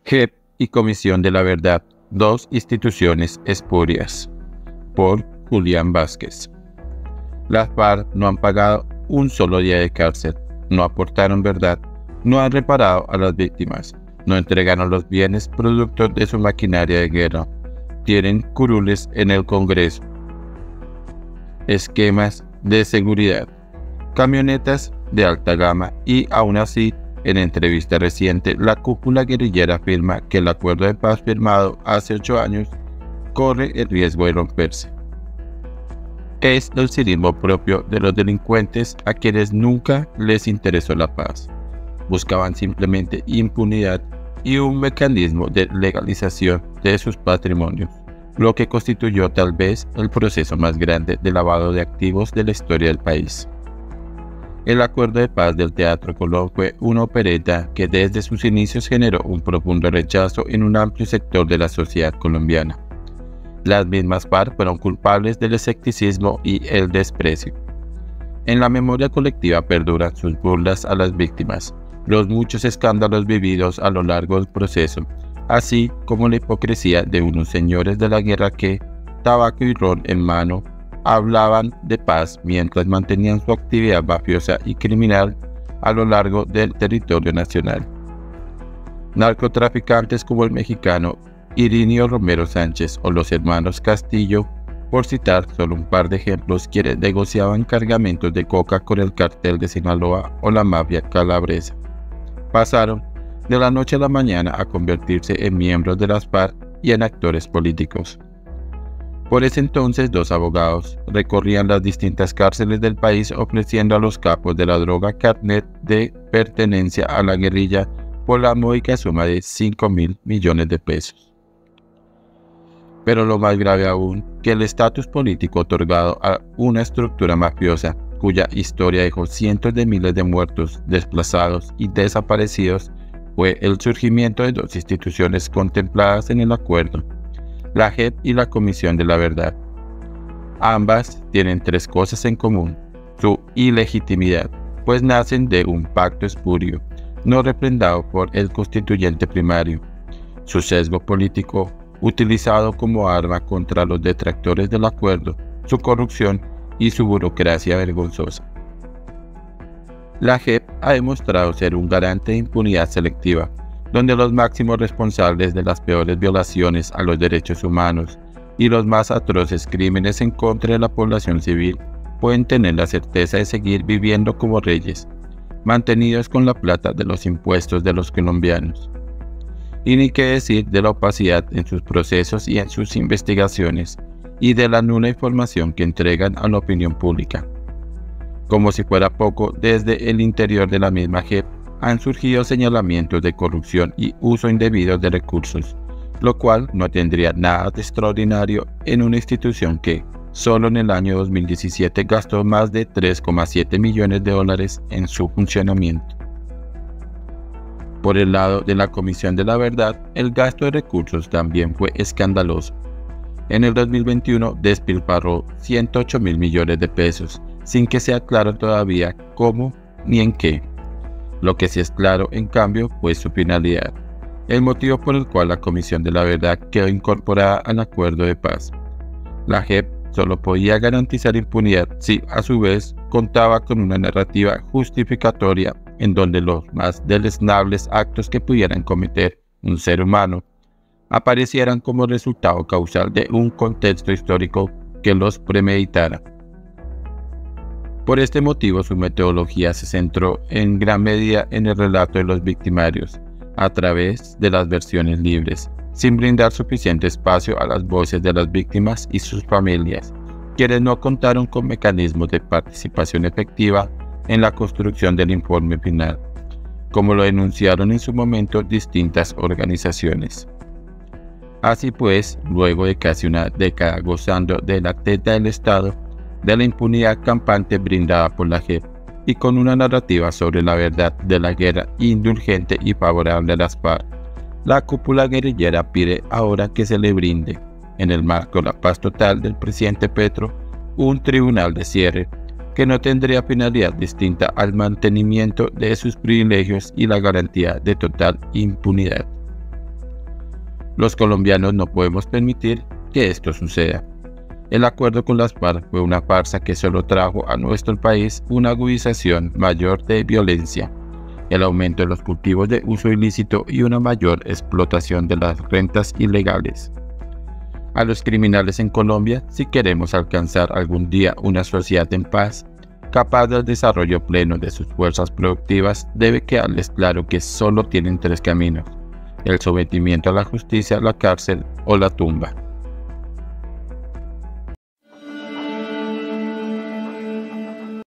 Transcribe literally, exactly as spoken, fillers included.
J E P y Comisión de la Verdad, dos instituciones espurias. Por Julián Vázquez. Las FARC no han pagado un solo día de cárcel, no aportaron verdad, no han reparado a las víctimas, no entregaron los bienes producto de su maquinaria de guerra, tienen curules en el Congreso, esquemas de seguridad, camionetas de alta gama y aún así, en entrevista reciente, la cúpula guerrillera afirma que el acuerdo de paz firmado hace ocho años corre el riesgo de romperse. Es el cinismo propio de los delincuentes a quienes nunca les interesó la paz. Buscaban simplemente impunidad y un mecanismo de legalización de sus patrimonios, lo que constituyó tal vez el proceso más grande de lavado de activos de la historia del país. El Acuerdo de Paz del Teatro Colón fue una opereta que desde sus inicios generó un profundo rechazo en un amplio sector de la sociedad colombiana. Las mismas FARC fueron culpables del escepticismo y el desprecio. En la memoria colectiva perduran sus burlas a las víctimas, los muchos escándalos vividos a lo largo del proceso, así como la hipocresía de unos señores de la guerra que, tabaco y ron en mano, hablaban de paz mientras mantenían su actividad mafiosa y criminal a lo largo del territorio nacional. Narcotraficantes como el mexicano Irineo Romero Sánchez o los hermanos Castillo, por citar solo un par de ejemplos, quienes negociaban cargamentos de coca con el cartel de Sinaloa o la mafia calabresa, pasaron de la noche a la mañana a convertirse en miembros de las FARC y en actores políticos. Por ese entonces, dos abogados recorrían las distintas cárceles del país ofreciendo a los capos de la droga carnet de pertenencia a la guerrilla por la módica suma de cinco mil millones de pesos. Pero lo más grave aún, que el estatus político otorgado a una estructura mafiosa, cuya historia dejó cientos de miles de muertos, desplazados y desaparecidos, fue el surgimiento de dos instituciones contempladas en el acuerdo, la J E P y la Comisión de la Verdad. Ambas tienen tres cosas en común: su ilegitimidad, pues nacen de un pacto espurio, no refrendado por el constituyente primario, su sesgo político, utilizado como arma contra los detractores del acuerdo, su corrupción y su burocracia vergonzosa. La J E P ha demostrado ser un garante de impunidad selectiva, donde los máximos responsables de las peores violaciones a los derechos humanos y los más atroces crímenes en contra de la población civil pueden tener la certeza de seguir viviendo como reyes, mantenidos con la plata de los impuestos de los colombianos. Y ni qué decir de la opacidad en sus procesos y en sus investigaciones, y de la nula información que entregan a la opinión pública. Como si fuera poco, desde el interior de la misma J E P han surgido señalamientos de corrupción y uso indebido de recursos, lo cual no tendría nada de extraordinario en una institución que, solo en el año dos mil diecisiete, gastó más de tres coma siete millones de dólares en su funcionamiento. Por el lado de la Comisión de la Verdad, el gasto de recursos también fue escandaloso. En el dos mil veintiuno despilfarró ciento ocho mil millones de pesos, sin que sea claro todavía cómo ni en qué. Lo que sí es claro, en cambio, fue su finalidad, el motivo por el cual la Comisión de la Verdad quedó incorporada al acuerdo de paz. La J E P solo podía garantizar impunidad si, a su vez, contaba con una narrativa justificatoria en donde los más deleznables actos que pudieran cometer un ser humano aparecieran como resultado causal de un contexto histórico que los premeditara. Por este motivo, su metodología se centró en gran medida en el relato de los victimarios, a través de las versiones libres, sin brindar suficiente espacio a las voces de las víctimas y sus familias, quienes no contaron con mecanismos de participación efectiva en la construcción del informe final, como lo denunciaron en su momento distintas organizaciones. Así pues, luego de casi una década gozando de la teta del Estado, de la impunidad campante brindada por la J E P y con una narrativa sobre la verdad de la guerra indulgente y favorable a las FARC, la cúpula guerrillera pide ahora que se le brinde, en el marco de la paz total del presidente Petro, un tribunal de cierre que no tendría finalidad distinta al mantenimiento de sus privilegios y la garantía de total impunidad. Los colombianos no podemos permitir que esto suceda. El acuerdo con las FARC fue una farsa que solo trajo a nuestro país una agudización mayor de violencia, el aumento de los cultivos de uso ilícito y una mayor explotación de las rentas ilegales. A los criminales en Colombia, si queremos alcanzar algún día una sociedad en paz, capaz del desarrollo pleno de sus fuerzas productivas, debe quedarles claro que solo tienen tres caminos: el sometimiento a la justicia, la cárcel o la tumba.